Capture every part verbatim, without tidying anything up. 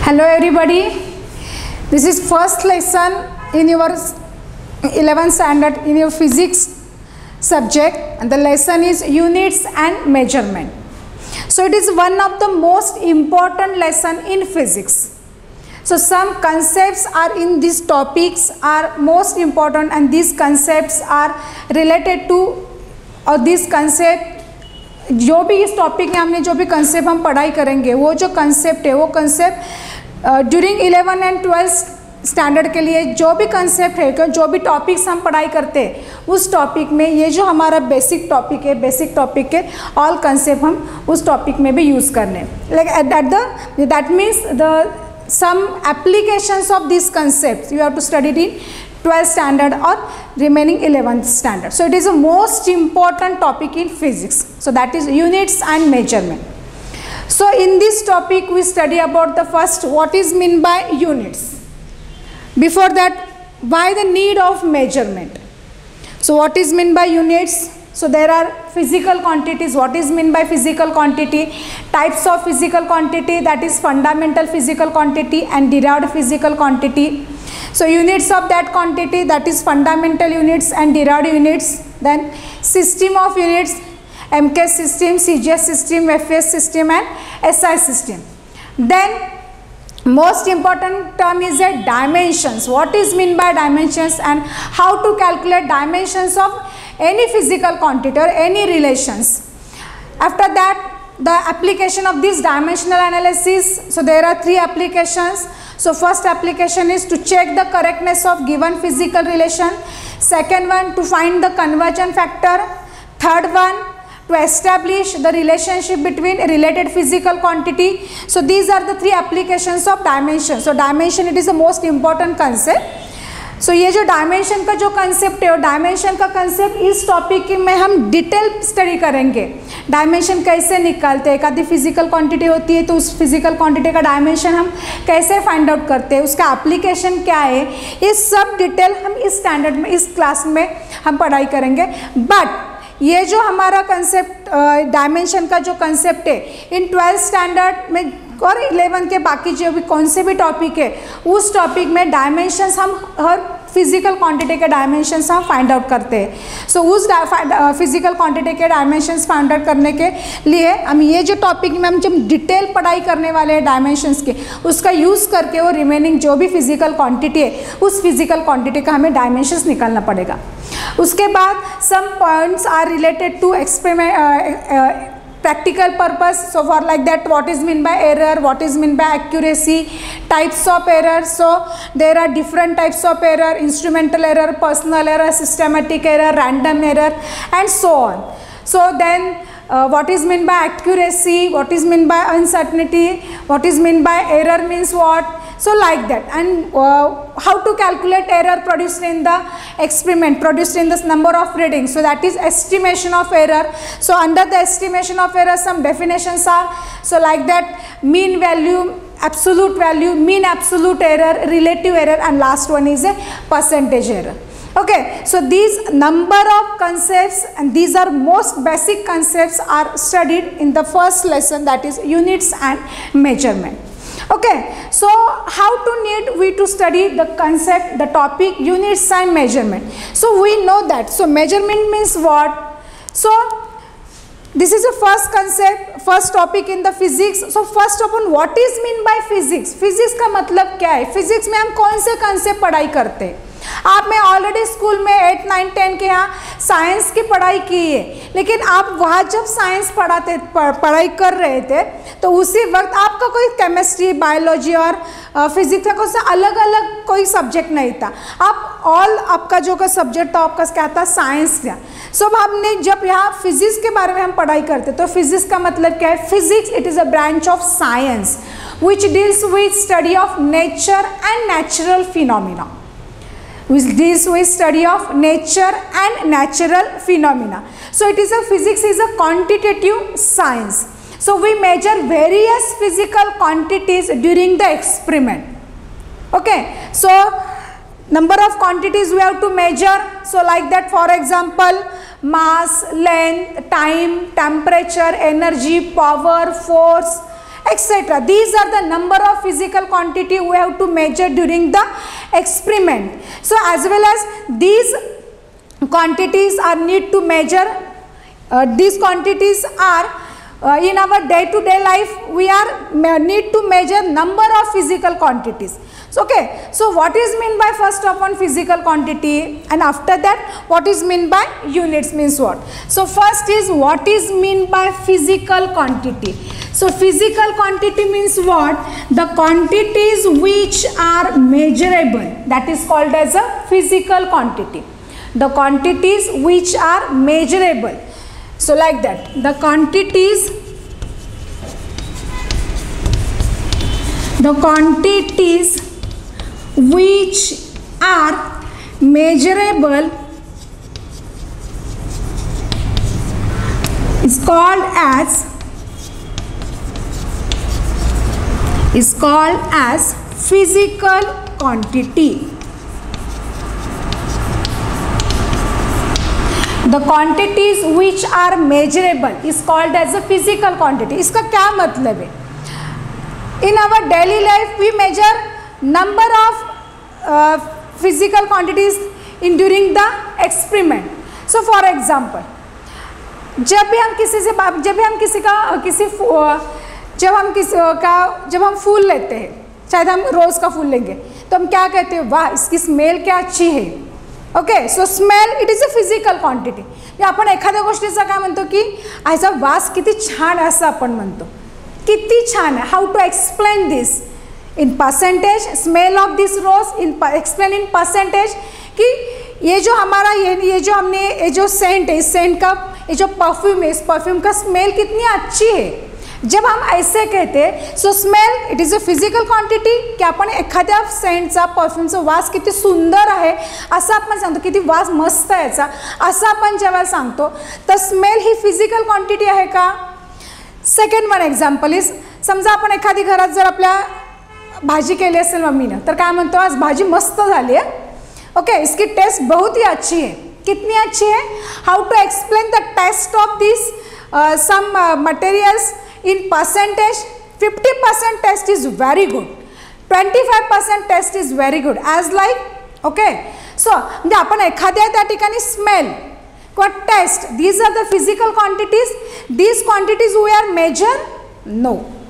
Hello everybody, this is first lesson in your eleventh standard in your physics subject, and the lesson is units and measurement. So it is one of the most important lesson in physics. So some concepts are in these topics are most important, and these concepts are related to और this concept जो भी इस topic में हमने जो भी concept हम पढ़ाई करेंगे वो जो कंसेप्ट है वो concept during eleven and twelfth standard के लिए जो भी कंसेप्ट है जो भी टॉपिक्स हम पढ़ाई करते हैं उस टॉपिक में ये जो हमारा बेसिक टॉपिक है बेसिक टॉपिक के ऑल कंसेप्ट हम उस टॉपिक में भी यूज़ करने like at the that means the some applications of this concept you have to study it in twelfth standard or remaining eleventh standard. So it is a most important topic in physics. So that is units and measurement. So in this topic we study about the first what is meant by units. Before that, why the need of measurement. So what is meant by units? So there are physical quantities. What is meant by physical quantity? Types of physical quantity, that is fundamental physical quantity and derived physical quantity. So units of that quantity, that is fundamental units and derived units. Then system of units, M K S system, C G S system, F S system and S I system. Then most important term is a dimensions. What is meant by dimensions and how to calculate dimensions of any physical quantity or any relations. After that, the application of this dimensional analysis. So there are three applications. So first application is to check the correctness of given physical relation. Second one, to find the conversion factor. Third one, to establish the relationship between related physical quantity. So these are the three applications of dimension. So dimension, it is the most important concept. So ये जो dimension का जो concept है, dimension का concept इस topic में हम detail study करेंगे. डायमेंशन कैसे निकालते हैं, एक आधी फिजिकल क्वांटिटी होती है तो उस फिजिकल क्वांटिटी का डायमेंशन हम कैसे फाइंड आउट करते हैं, उसका एप्लीकेशन क्या है, ये सब डिटेल हम इस स्टैंडर्ड में इस क्लास में हम पढ़ाई करेंगे. बट ये जो हमारा कंसेप्ट डायमेंशन का जो कंसेप्ट है इन ट्वेल्थ स्टैंडर्ड में और इलेवन के बाकी जो भी कौन से भी टॉपिक है उस टॉपिक में डायमेंशंस हम हर फिजिकल क्वांटिटी के डायमेंशंस हम फाइंड आउट करते हैं. सो so, उस फिजिकल क्वांटिटी के डायमेंशंस फाइंड आउट करने के लिए हम ये जो टॉपिक में हम जब डिटेल पढ़ाई करने वाले हैं डायमेंशंस के उसका यूज़ करके वो रिमेनिंग जो भी फिजिकल क्वांटिटी है उस फिजिकल क्वांटिटी का हमें डायमेंशंस निकालना पड़ेगा. उसके बाद some points are related to experiment practical purpose. So for like that, what is meant by error, what is meant by accuracy, types of error. So there are different types of error: instrumental error, personal error, systematic error, random error and so on. So then uh, what is meant by accuracy, what is meant by uncertainty, what is meant by error means what. So like that, and uh, how to calculate error produced in the experiment, produced in this number of readings. So that is estimation of error. So under the estimation of error some definitions are, so like that, mean value, absolute value, mean absolute error, relative error, and last one is a percentage error. Okay, so these number of concepts and these are most basic concepts are studied in the first lesson, that is units and measurement. Okay, so how to need we to study the concept, the topic units and measurement. So we know that, so measurement means what. So this is the first concept, first topic in the physics. So first upon what is mean by physics. Physics का मतलब क्या है, physics में हम कौन से concept पढ़ाई करते हैं. आप में ऑलरेडी स्कूल में एट नाइन टेन के यहाँ साइंस की पढ़ाई की है, लेकिन आप वहाँ जब साइंस पढ़ाते पढ़ाई कर रहे थे तो उसी वक्त आपका कोई केमिस्ट्री, बायोलॉजी और फिजिक्स का कोई अलग अलग कोई सब्जेक्ट नहीं था. आप ऑल आपका जो का सब्जेक्ट था आपका क्या था, साइंस था. सो so, हमने जब यहाँ फिजिक्स के बारे में हम पढ़ाई करते तो फिजिक्स का मतलब क्या है, physics it is a branch of science which deals with study of nature and natural phenomena. which deals with study of nature and natural phenomena. So it is a physics is a quantitative science. So we measure various physical quantities during the experiment. Okay, so number of quantities we have to measure. So like that, for example, mass, length, time, temperature, energy, power, force, etc. These are the number of physical quantity we have to measure during the experiment. So as well as these quantities are need to measure, uh, these quantities are uh, in our day to day life we are need to measure number of physical quantities. So, okay, so what is mean by first upon physical quantity, and after that what is mean by units means what. So first is what is mean by physical quantity. So physical quantity means what? The quantities which are measurable, that is called as a physical quantity. The quantities which are measurable. So like that, the quantities, the quantities which are measurable is called as is called as physical quantity. The quantities which are measurable is called as a physical quantity. इसका क्या मतलब है? In our daily life we measure number of uh, physical quantities in during the experiment. So for example, जब भी हम किसी से जब भी हम किसी का किसी जब हम किसी का जब हम फूल लेते हैं, शायद हम रोज़ का फूल लेंगे, तो हम क्या कहते हैं? वाह, इसकी स्मेल क्या अच्छी है. Okay, so smell it is a physical quantity. आपण एखाद्या गोष्टीचा काय म्हणतो की आयचा वास किती छान आहे असं आपण म्हणतो. किती छान आहे. How to explain this in percentage? Smell of this rose in explain in percentage कि ये जो हमारा ये ये जो हमने ये जो सेंट है, इस सेंट का ये जो परफ्यूम है, इस परफ्यूम का स्मेल कितनी अच्छी है. जब हम ऐसे कहते हैं, so smell it is a physical quantity, की आपण एखाद्या सेंटचा परफ्यूमचा वास किती सुंदर आहे असं आपण सांगतो, किती वास मस्त आहे याचा असं आपण जेव्हा सांगतो, तर स्मेल ही फिजिकल क्वांटिटी आहे का? सेकंड वन एक्झाम्पल इज, समजा आपण एखादी घरात जर आपल्या भाजी केली असेल मम्मीनं, तर काय म्हणतो? आज भाजी मस्त झाली आहे. ओके, इसकी टेस्ट बहुत ही अच्छी है. कितनी अच्छी है? How to explain the taste of this some materials in percentage? fifty percent test is very good, twenty-five percent test is very good, as like okay. So म्हणजे आपण एखाद्या त्या ठिकाणी स्मेल किंवा taste, these are the physical quantities. These quantities we are measure? No.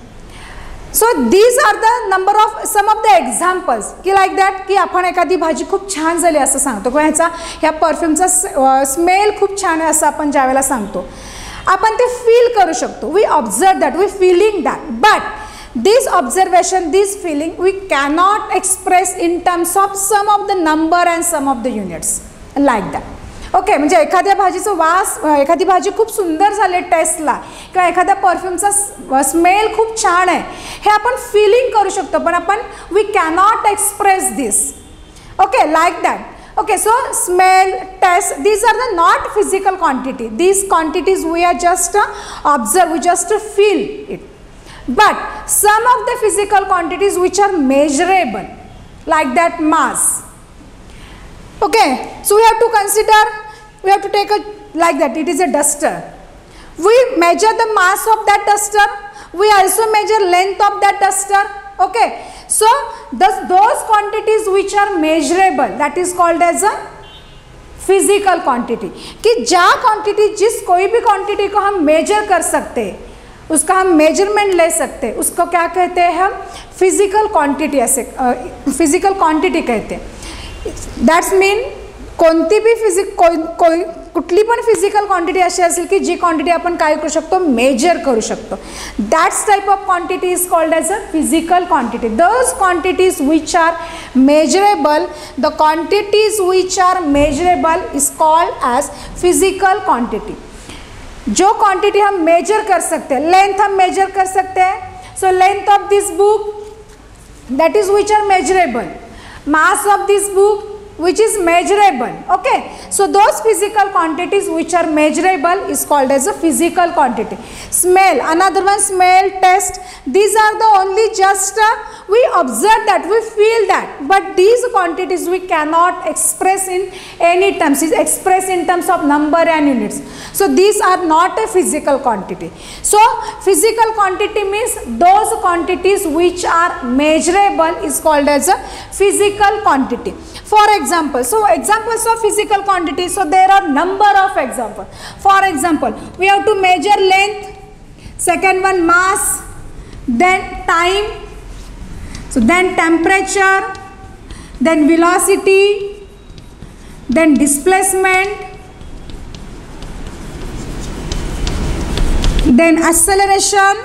So these are the number of some of the examples की like that की आपण एखादी भाजी खूप छान झाली असं सांगतो किंवा ह्याचा ह्या परफ्यूमचा स्मेल खूप छान आहे असं आपण ज्यावेळेला सांगतो, आपण ते फील करू शकतो. We observe that, we feeling that, but this observation, this feeling we cannot express in terms of some of the number and some of the units like that. Okay, म्हणजे एखाद्या भाजीचा वास, एखादी भाजी खूप सुंदर झाली टेस्टला किंवा एखाद्या परफ्यूमचा स्मेल खूप छान आहे, हे आपण फीलिंग करू शकतो, पण आपण we cannot express this. Okay, like that. Okay, so smell, taste, these are the not physical quantity. These quantities we are just uh, observe, we just uh, feel it. But some of the physical quantities which are measurable, like that mass. Okay, so we have to consider, we have to take a like that. It is a duster. We measure the mass of that duster. We also measure length of that duster. Okay. So thus those quantities which are measurable, that is called as a physical quantity. कि जा quantity, जिस कोई भी quantity को हम measure कर सकते हैं, उसका हम measurement ले सकते हैं, उसको क्या कहते हैं हम? physical quantity. ऐसे physical quantity कहते हैं. That's mean कोणती भी फिजिक कोई कोई कुठली पण फिजिकल क्वांटिटी अशी असेल की जी क्वांटिटी आपण काय करू शकतो? मेजर करू शकतो. That's type of quantity is called as a physical quantity. Those quantities which are measurable, the quantities which are measurable is called as physical quantity. जो क्वांटिटी हम मेजर कर सकते हैं, लेंथ हम मेजर कर सकते हैं. So length of this book, that is which are measurable. Mass of this book which is measurable. Okay, So those physical quantities which are measurable is called as a physical quantity. Smell, another one, smell, taste, these are the only just uh, we observe that, we feel that, but these quantities we cannot express in any terms, is expressed in terms of number and units. So these are not a physical quantity. So physical quantity means those quantities which are measurable is called as a physical quantity. For example, so examples of physical quantity, so there are number of examples. For example, we have to measure length, second one mass, then time, so then temperature, then velocity, then displacement, then acceleration,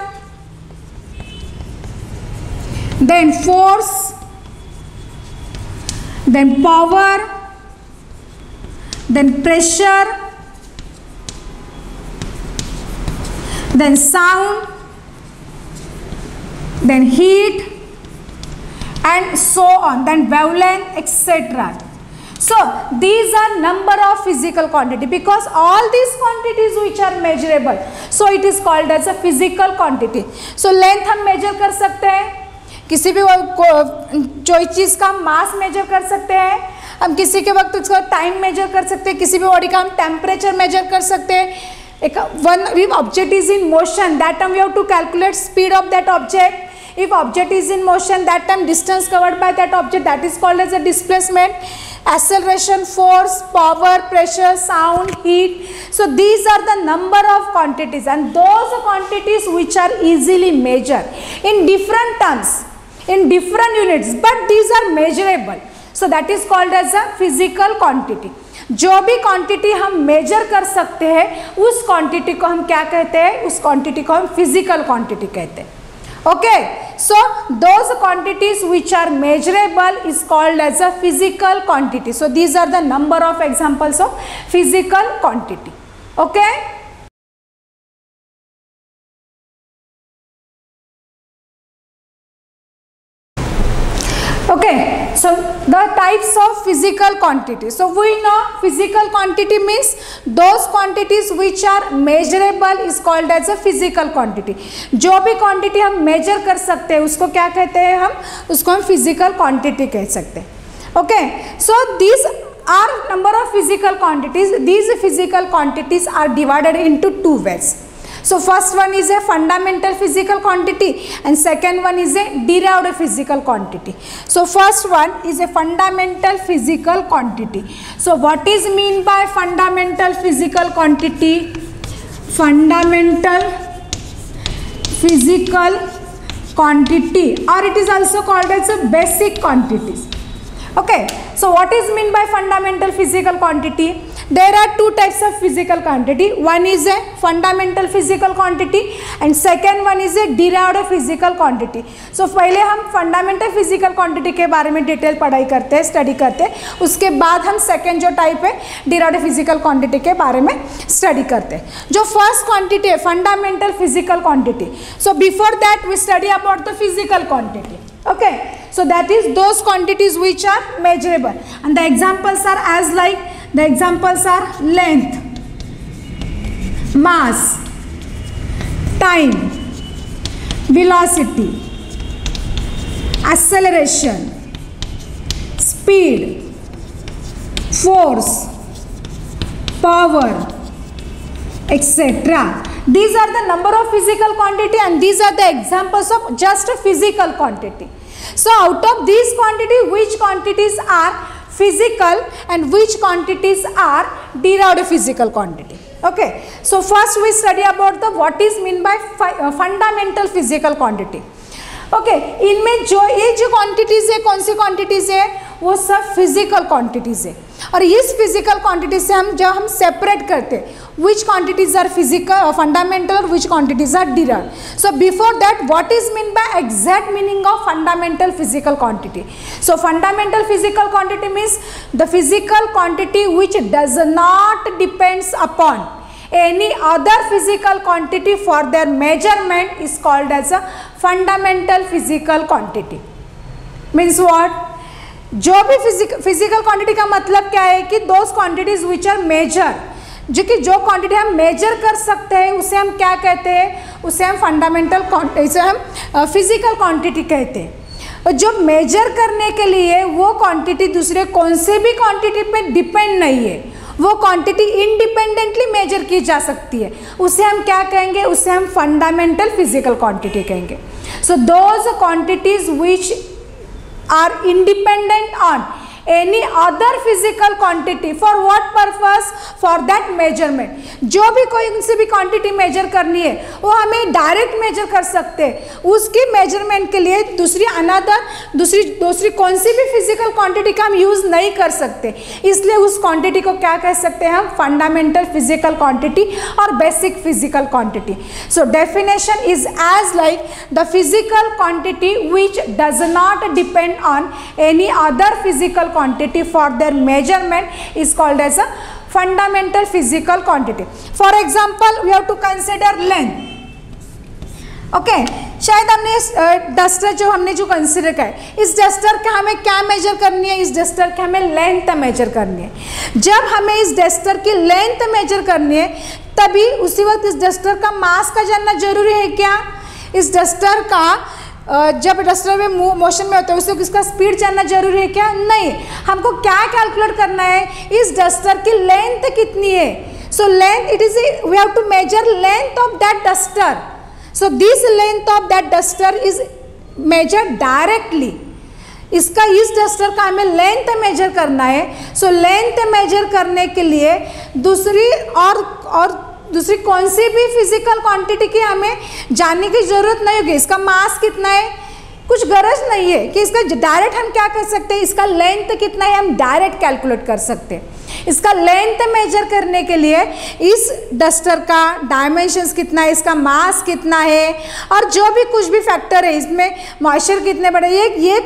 then force, then power, then pressure, then sound, then heat, and so on, then wavelength, et cetera. So these are number of physical quantity, because all these quantities which are measurable, so it is called as a physical quantity. So length हम measure कर सकते हैं, किसी भी कोई चीज़ का मास major कर सकते हैं, हम किसी के वक्त उसका टाइम मेजर कर सकते हैं, किसी भी बॉडी का हम टेम्परेचर मेजर कर सकते हैं. एक one if object is in motion, that time we have to calculate speed of that object. If object is in motion, that time distance covered by that object, that is called as a displacement. Acceleration, force, power, pressure, sound, heat. So these are the number of quantities, and those quantities which are easily measured in different terms, in different units, but these are measurable. So that is called as a physical quantity. जो भी quantity हम measure कर सकते हैं उस quantity को हम क्या कहते हैं, उस क्वांटिटी को हम फिजिकल क्वांटिटी कहते हैं. Okay, so those quantities which are measurable is called as a physical quantity. So these are the number of examples of physical quantity. Okay. Okay, so the types of physical quantity. So we know physical quantity means those quantities which are measurable is called as a physical quantity. जो भी quantity हम measure कर सकते हैं उसको क्या कहते हैं, हम उसको हम physical quantity कह सकते हैं. Okay, so these are number of physical quantities. These physical quantities are divided into two ways. So first one is a fundamental physical quantity and second one is a derived physical quantity. So first one is a fundamental physical quantity. So what is mean by fundamental physical quantity? Fundamental physical quantity, or it is also called as a basic quantities. Okay, so what is mean by fundamental physical quantity? There are two types of physical quantity. One is a fundamental physical quantity and second one is a derived physical quantity. So पहले हम fundamental physical quantity के बारे में detail पढ़ाई करते हैं, study करते हैं, उसके बाद हम सेकेंड जो टाइप है derived physical quantity के बारे में स्टडी करते हैं. जो फर्स्ट क्वांटिटी है fundamental physical quantity. So before that we study about the physical quantity. Okay, so that is those quantities which are measurable, and the examples are as like, the examples are length, mass, time, velocity, acceleration, speed, force, power, et cetera. These are the number of physical quantity and these are the examples of just a physical quantity. So out of these quantities, which quantities are physical and which quantities are derived physical quantity? Okay, so first we study about the what is mean by uh, fundamental physical quantity. Okay okay, इनमें जो ये जो quantities है, कौन सी quantities है, वो सब physical quantities है. और इस फिजिकल क्वांटिटीज से हम जब हम सेपरेट करते हैं which quantities are physical fundamental और which quantities are derived. So before that what is mean by exact meaning of fundamental physical quantity. So fundamental physical quantity means the physical quantity which does not depends upon any other physical quantity for their measurement is called as a fundamental physical quantity. Means what? जो भी physical physical quantity का मतलब क्या है कि those quantities which are measure, जो कि जो क्वांटिटी हम मेजर कर सकते हैं उसे हम क्या कहते हैं, उसे हम फंडामेंटल इसे हम फिजिकल क्वांटिटी कहते हैं। और जो मेजर करने के लिए वो क्वांटिटी दूसरे कौन से भी क्वांटिटी पे डिपेंड नहीं है, वो क्वांटिटी इंडिपेंडेंटली मेजर की जा सकती है, उसे हम क्या कहेंगे, उसे हम फंडामेंटल फिजिकल क्वांटिटी कहेंगे। So those quantities which are independent on any other physical quantity, for what purpose, for that measurement. जो भी कोई उनसे भी क्वांटिटी मेजर करनी है वो हमें डायरेक्ट मेजर कर सकते हैं, उसकी मेजरमेंट के लिए दूसरी अनदर दूसरी दूसरी कौन सी भी फिजिकल क्वांटिटी का हम यूज़ नहीं कर सकते, इसलिए उस क्वांटिटी को क्या कह सकते हैं हम, फंडामेंटल फिजिकल क्वांटिटी और basic physical quantity. So definition is as like the physical quantity which does not depend on any other physical quantity for their measurement is called as a fundamental physical quantity. For example, we have to consider length. Okay okay, शायद हमने duster जो हमने जो consider किया है, इस duster का हमें क्या मेजर करनी है, इस डस्टर की हमें लेंथ मेजर करनी है। जब हमें इस डस्टर की लेंथ मेजर करनी है तभी उसी वक्त इस डस्टर का मास का जानना जरूरी है क्या, इस डस्टर का जब डस्टर में मोशन में होता है उसको किसका स्पीड जानना जरूरी है क्या, नहीं। हमको क्या कैलकुलेट करना है, इस डस्टर की लेंथ कितनी है। So length it is we have to measure length of that duster. So this length of that duster is measure directly, इसका इस डस्टर का हमें लेंथ मेजर करना है। सो लेंथ मेजर करने के लिए दूसरी और और दूसरी कौन सी भी फिजिकल क्वांटिटी की हमें जानने की जरूरत नहीं होगी। इसका मास कितना है, कुछ गरज नहीं है कि इसका डायरेक्ट हम क्या कर सकते हैं, इसका लेंथ कितना है हम डायरेक्ट कैलकुलेट कर सकते हैं। इसका लेंथ मेजर करने के लिए इस डस्टर का डायमेंशंस कितना है, इसका मास कितना है और जो भी कुछ भी फैक्टर है, इसमें मॉइस्चर कितने बड़े, ये ये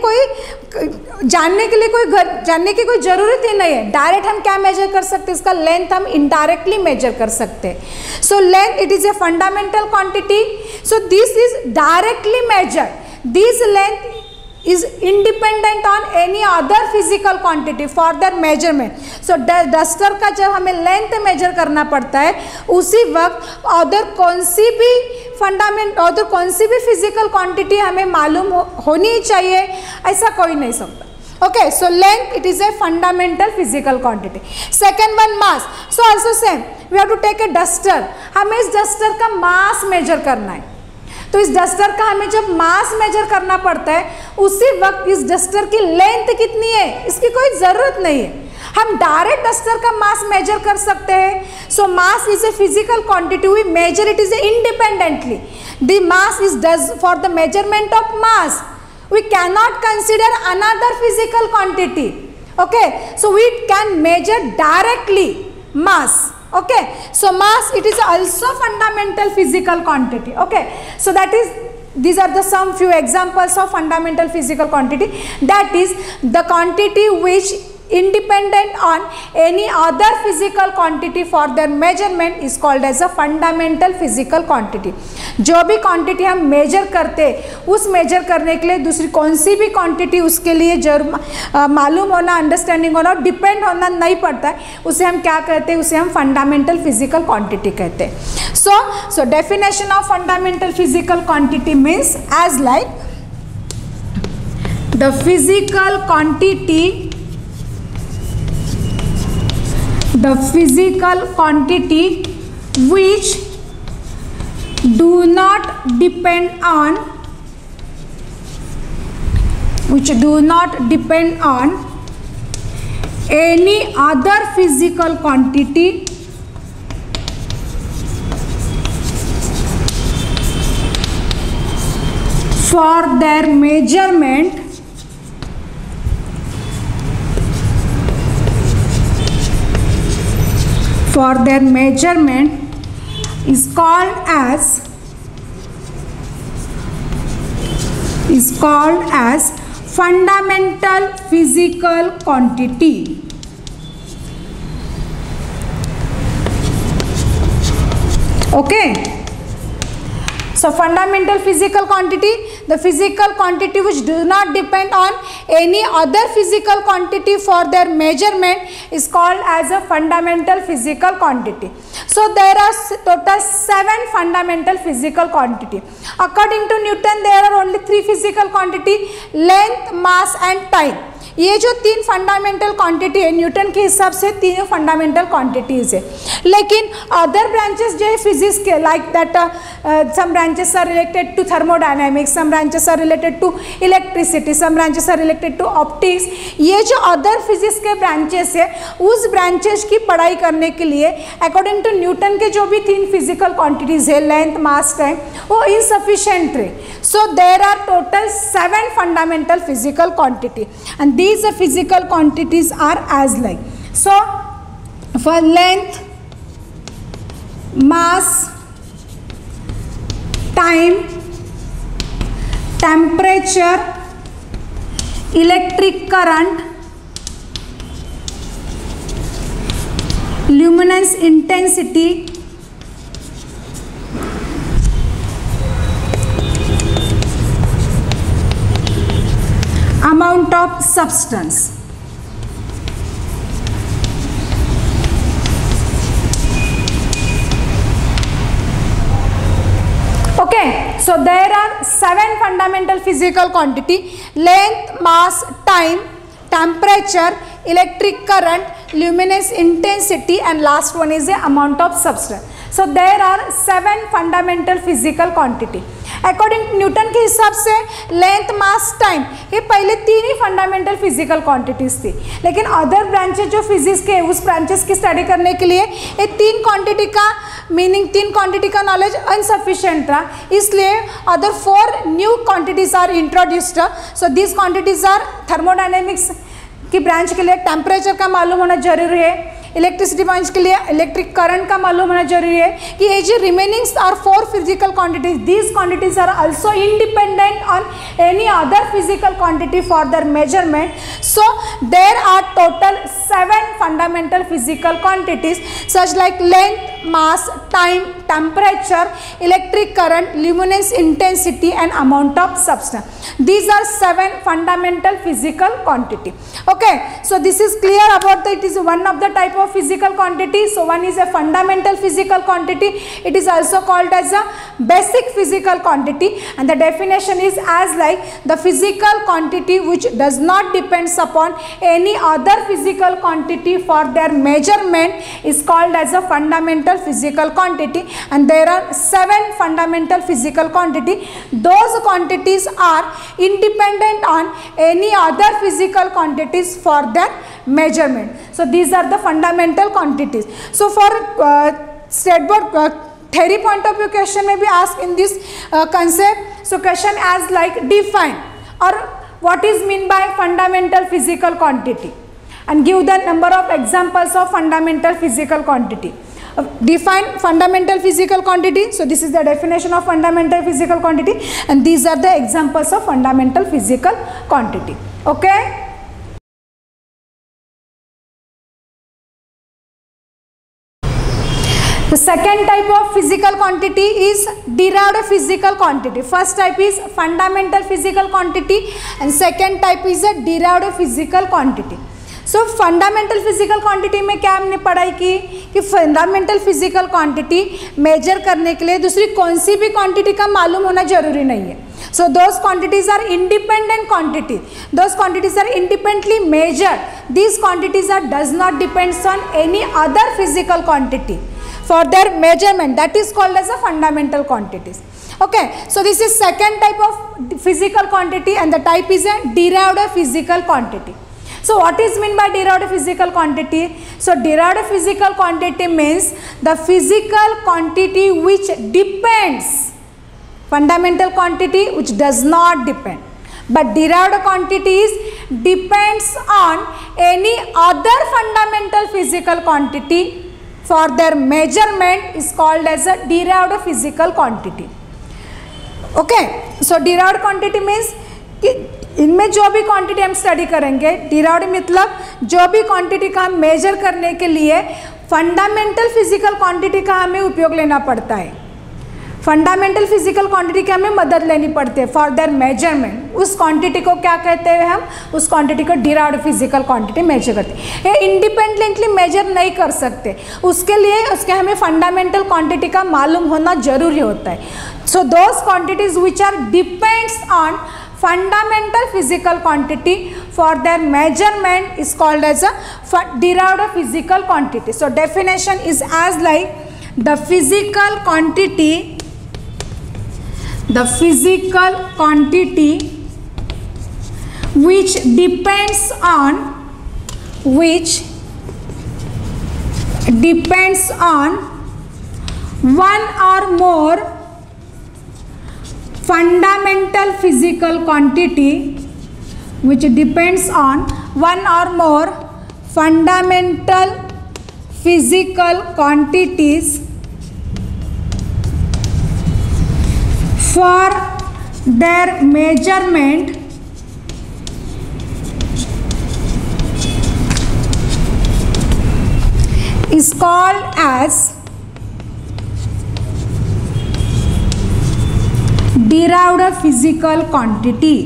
कोई जानने के लिए कोई जानने की कोई ज़रूरत ही नहीं है। डायरेक्ट हम क्या मेजर कर सकते हैं, इसका लेंथ हम इनडायरेक्टली मेजर कर सकते हैं। So length it is a fundamental quantity. So this is directly measured, this length is independent on any other physical quantity for their measurement. So duster का जब हमें length measure करना पड़ता है उसी वक्त अदर कौन सी भी फंडामेंट अदर कौन सी भी फिजिकल क्वांटिटी हमें मालूम हो, होनी चाहिए, ऐसा कोई नहीं सकता। Okay, so length it is a fundamental physical quantity. Second one mass. So also same, we have to take a duster. हमें इस duster का mass measure करना है, तो इस डस्टर का हमें जब मास मेजर करना पड़ता है उसी वक्त इस डस्टर की लेंथ कितनी है इसकी कोई ज़रूरत नहीं है, हम डायरेक्ट डस्टर का मास मेजर कर सकते हैं। So mass is a physical quantity, we measure it is independently. The mass is does for the measurement of mass, we can not consider another physical quantity. Okay, so we can measure directly mass. Okay, so mass it is also fundamental physical quantity. Okay, so that is these are the some few examples of fundamental physical quantity, that is the quantity which independent on any other physical quantity for their measurement is called as a fundamental physical quantity. जो भी quantity हम major करते उस major करने के लिए दूसरी कौन सी भी क्वांटिटी उसके लिए जरूर मालूम होना, अंडरस्टैंडिंग होना, डिपेंड होना नहीं पड़ता है, उसे हम क्या कहते हैं, उसे हम फंडामेंटल फिजिकल क्वांटिटी कहते हैं। So so definition of fundamental physical quantity means as like the physical quantity the physical quantity which do not depend on which do not depend on any other physical quantity for their measurement for their measurement is called as is called as fundamental physical quantity. Okay, So fundamental physical quantity, the physical quantity which do not depend on any other physical quantity for their measurement is called as a fundamental physical quantity. So there are total seven fundamental physical quantity. According to Newton there are only three physical quantity: length, mass and time. ये जो तीन fundamental quantity है Newton के हिसाब से तीनों fundamental quantities है, लेकिन अदर ब्रांचेस जो है फिजिक्स के like that some branches are related to thermodynamics, some branches are related to electricity, some branches are related to optics. ये जो अदर फिजिक्स के ब्रांचेस है उस ब्रांचेस की पढ़ाई करने के लिए अकॉर्डिंग टू न्यूटन के जो भी तीन फिजिकल क्वांटिटीज है लेंथ, मास, टाइम, वो इनसफिशिएंट थे. So there are total seven fundamental physical quantity and these physical quantities are as like. So for length, mass, time, temperature, electric current, luminance intensity, amount of substance. Okay, so there are seven fundamental physical quantity: length, mass, time, temperature, electric current, luminous intensity, and last one is the amount of substance. So there are seven fundamental physical quantity. According to Newton के हिसाब से length, mass, time ये पहले तीन ही fundamental physical quantities थी, लेकिन other branches जो physics के उस ब्रांचेस की स्टडी करने के लिए ये तीन क्वांटिटी का मीनिंग, तीन क्वांटिटी का नॉलेज अनसफिशिएंट था, इसलिए other four new quantities are introduced. So this quantities are thermodynamics की ब्रांच के लिए टेम्परेचर का मालूम होना जरूरी है, इलेक्ट्रिसिटी ब्रांच के लिए इलेक्ट्रिक करंट का मालूम होना जरूरी है कि ये जो remainings are four physical quantities, these quantities are also independent on any other physical quantity for their measurement. So there are total seven fundamental physical quantities such like length, mass, time, temperature, electric current, luminance intensity and amount of substance. These are seven fundamental physical quantity. Okay, so this is clear about that. It is one of the type of physical quantity. So one is a fundamental physical quantity. It is also called as a basic physical quantity, and the definition is as like the physical quantity which does not depends upon any other physical quantity for their measurement is called as a fundamental physical quantity. And there are seven fundamental physical quantity. Those quantities are independent on any other physical quantities for their measurement. So these are the fundamental quantities. So for uh, state board uh, theory point of view question may be asked in this uh, concept. So question as like define or what is mean by fundamental physical quantity and give the number of examples of fundamental physical quantity. Uh, define fundamental physical quantity. So this is the definition of fundamental physical quantity and these are the examples of fundamental physical quantity. Okay. The second type of physical quantity is derived physical quantity. First type is fundamental physical quantity and second type is a derived physical quantity. So fundamental physical quantity में क्या हमने पढ़ाई की कि fundamental physical quantity major करने के लिए दूसरी कौन सी भी क्वांटिटी का मालूम होना जरूरी नहीं है. So those quantities are independent quantity, those quantities are independently measured, these quantities are does not depends on any other physical quantity for their measurement. That is called as a fundamental quantities. Okay, so this is second type of physical quantity and the type is a derived physical quantity. So what is mean by derived physical quantity? So derived physical quantity means the physical quantity which depends, fundamental quantity which does not depend, but derived quantities depends on any other fundamental physical quantity for their measurement is called as a derived physical quantity. Okay, so derived quantity means कि इनमें जो भी quantity हम study करेंगे, derived मतलब जो भी quantity का हम मेजर करने के लिए फंडामेंटल फिजिकल क्वांटिटी का हमें उपयोग लेना पड़ता है. फंडामेंटल फिजिकल क्वांटिटी की हमें मदद लेनी पड़ती है फॉर देयर मेजरमेंट। उस क्वांटिटी को क्या कहते हैं हम, उस क्वांटिटी को डिराइव्ड फिजिकल क्वांटिटी मेजर करते हैं। ये इंडिपेंडेंटली मेजर नहीं कर सकते, उसके लिए उसके हमें फंडामेंटल क्वांटिटी का मालूम होना जरूरी होता है। So those quantities which are depends on fundamental physical quantity for their measurement is called as a derived physical quantity. So definition is as like the physical quantity, the physical quantity which depends on, which depends on one or more fundamental physical quantity, which depends on one or more fundamental physical quantities for their measurement is called as derived physical quantity.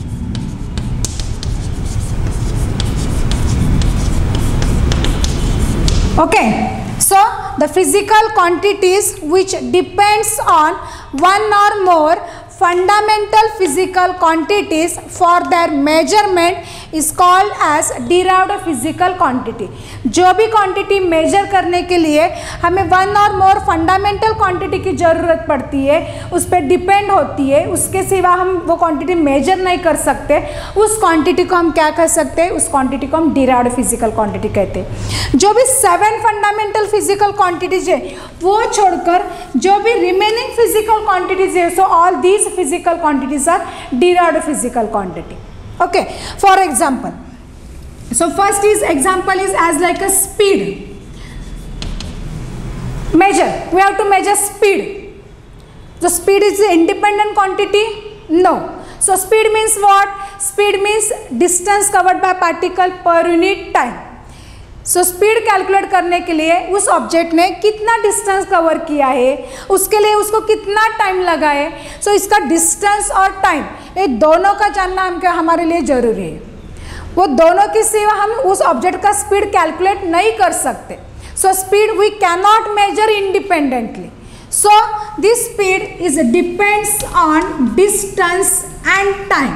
Okay, so the physical quantities which depends on one or more fundamental physical quantities for their measurement is called as derived physical quantity. जो भी quantity major करने के लिए हमें one और मोर fundamental quantity की ज़रूरत पड़ती है, उस पर डिपेंड होती है, उसके सिवा हम वो क्वांटिटी मेजर नहीं कर सकते, उस क्वांटिटी को हम क्या कह सकते हैं, उस क्वांटिटी को हम डिराइव्ड फिजिकल क्वांटिटी कहते हैं। जो भी सेवन फंडामेंटल फिजिकल क्वांटिटीज है वो छोड़कर जो भी रिमेनिंग फिजिकल क्वांटिटीज है, so all these physical quantities are derived physical quantity. Okay, for example, so first is example is as like a speed. Measure, we have to measure speed. The speed is the independent quantity? No. So speed means what? Speed means distance covered by particle per unit time. So speed calculate करने के लिए उस object ने कितना distance cover किया है, उसके लिए उसको कितना टाइम लगा है, सो so इसका डिस्टेंस और टाइम ये दोनों का जानना हम क्या हमारे लिए ज़रूरी है। वो दोनों की सिवा हम उस ऑब्जेक्ट का स्पीड कैलकुलेट नहीं कर सकते। So speed we can not measure independently. So this speed is depends on distance and time.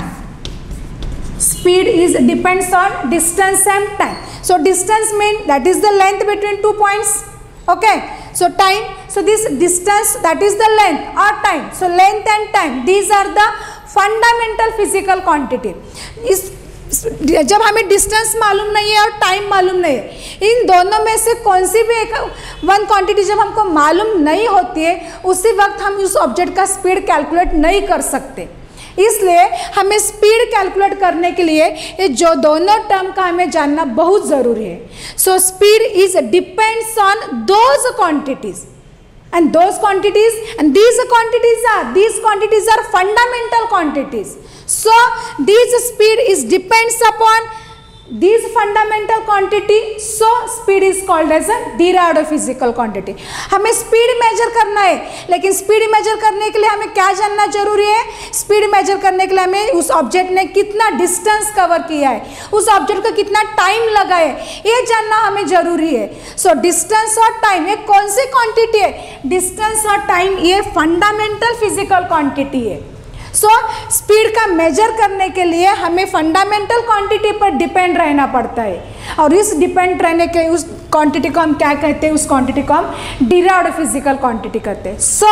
Speed is depends on distance and time. So distance mean that is the length between two points. Okay. So time. So this distance that is the length or time. So length and time. These are the fundamental physical quantity. इस जब हमें distance मालूम नहीं है और time मालूम नहीं है, इन दोनों में से कौन सी भी एक वन क्वांटिटी जब हमको मालूम नहीं होती है, उसी वक्त हम उस ऑब्जेक्ट का स्पीड कैलकुलेट नहीं कर सकते। इसलिए हमें स्पीड कैलकुलेट करने के लिए ये जो दोनों टर्म का हमें जानना बहुत ज़रूरी है। So speed is depends on those quantities and those quantities and these quantities are these quantities are fundamental quantities. So this speed is depends upon these fundamental quantity. So speed is called as a derived physical quantity. हमें speed measure करना है, लेकिन speed measure करने के लिए हमें क्या जानना जरूरी है? स्पीड मेजर करने के लिए हमें उस ऑब्जेक्ट ने कितना डिस्टेंस कवर किया है, उस ऑब्जेक्ट को कितना टाइम लगा है, ये जानना हमें जरूरी है। सो डिस्टेंस और टाइम ये कौन सी क्वांटिटी है? डिस्टेंस और टाइम ये फंडामेंटल फिजिकल क्वांटिटी है। सो so, स्पीड का मेजर करने के लिए हमें फंडामेंटल क्वांटिटी पर डिपेंड रहना पड़ता है, और इस डिपेंड रहने के उस क्वांटिटी को हम क्या कहते हैं? उस क्वांटिटी को हम डिराइव्ड फिजिकल क्वांटिटी कहते हैं। So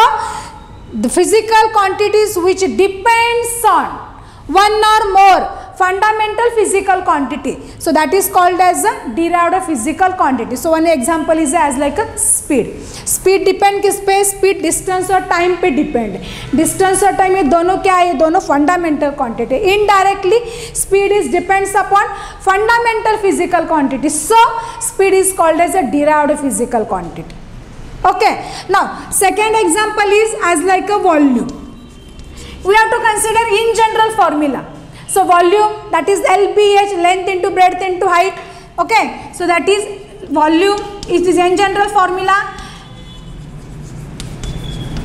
the physical quantities which depends on one or more fundamental physical quantity, so that is called as a derived physical quantity. So one example is as like a speed. Speed depend किस पे? Speed distance और time पे depend. Distance और time ये दोनों क्या है? ये दोनों fundamental quantity. Indirectly speed is depends upon fundamental physical quantity. So speed is called as a derived physical quantity. Okay. Now second example is as like a volume. We have to consider in general formula. So volume, that is L B H, length into breadth into height. Okay, so that is volume. It is in general formula.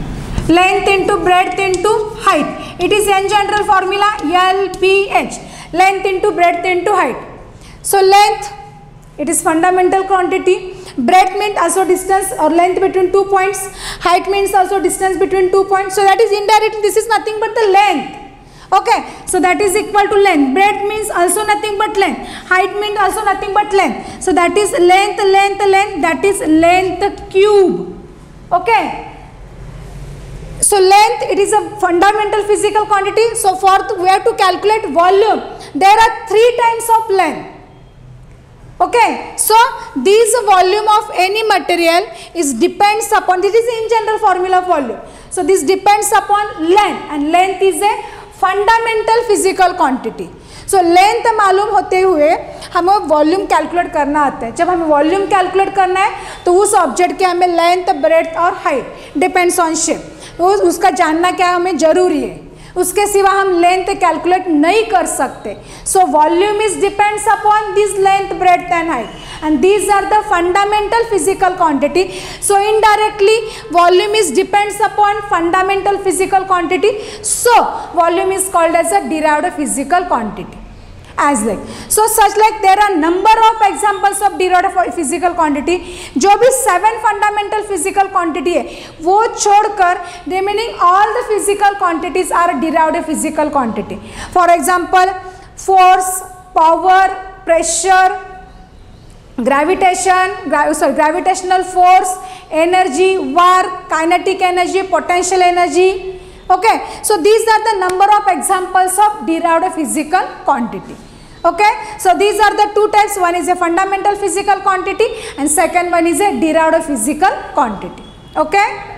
length into breadth into height. It is n general formula L B H, length into breadth into height. So length, it is fundamental quantity. Breadth means also distance or length between two points. Height means also distance between two points. So that is indirectly, this is nothing but the length. Okay, so that is equal to length. Breadth means also nothing but length. Height means also nothing but length. So that is length, length, length, that is length cube. Okay. So length, it is a fundamental physical quantity. So for the, we have to calculate volume. There are three types of length. Okay, so this volume of any material is depends upon, this is in general formula of volume. So this depends upon length, and length is a fundamental physical quantity. So length मालूम होते हुए हमें volume calculate करना आता है. जब हमें volume calculate करना है तो उस ऑब्जेक्ट के हमें लेंथ, ब्रेड्थ और हाइट डिपेंड्स ऑन शेप, तो उसका जानना क्या हमें जरूरी है. उसके सिवा हम लेंथ कैलकुलेट नहीं कर सकते. So volume is depends upon this length, breadth and height, and these are the fundamental physical quantity. So indirectly volume is depends upon fundamental physical quantity. So volume is called as a derived physical quantity. As like, so such like there are number of examples of derived physical quantity. जो भी seven fundamental physical quantity है वो छोड़कर remaining all the physical quantities are derived physical quantity. For example, force, power, pressure, gravitation, gra sorry, gravitational force, energy, work, kinetic energy, potential energy. Okay, so these are the number of examples of derived physical quantity. Okay, so these are the two types. One is a fundamental physical quantity and second one is a derived physical quantity. Okay.